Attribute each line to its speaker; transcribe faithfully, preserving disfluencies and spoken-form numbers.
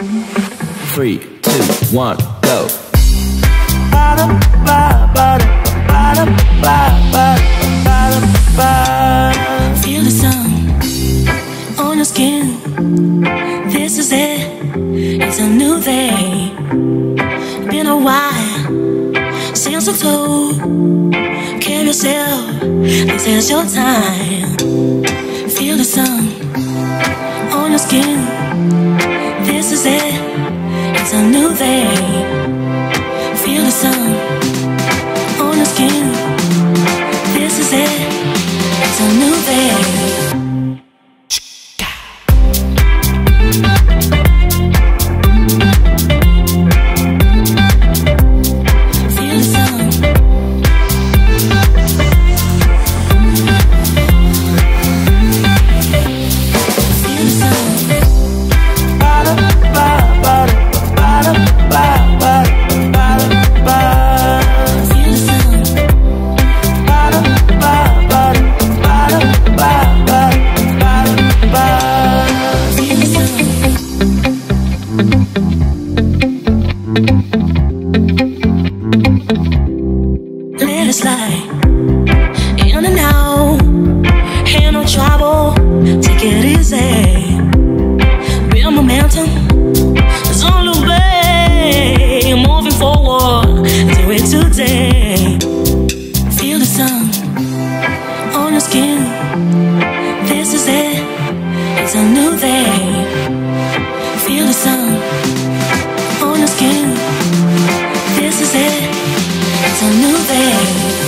Speaker 1: Three, two, one, go.
Speaker 2: Feel the sun on your skin. This is it, it's a new day. Been a while since I told. Care yourself, this is your time. Feel the sun on your skin. This is it, it's a new day. Feel the sun on your skin. This is it, it's a new day. Let it slide in and out, ain't no trouble, take it easy. Build momentum, it's on the way, moving forward, do it today. Feel the sun on your skin. This is it, it's a new day. Feel the sun on your skin. This is it, it's a new day.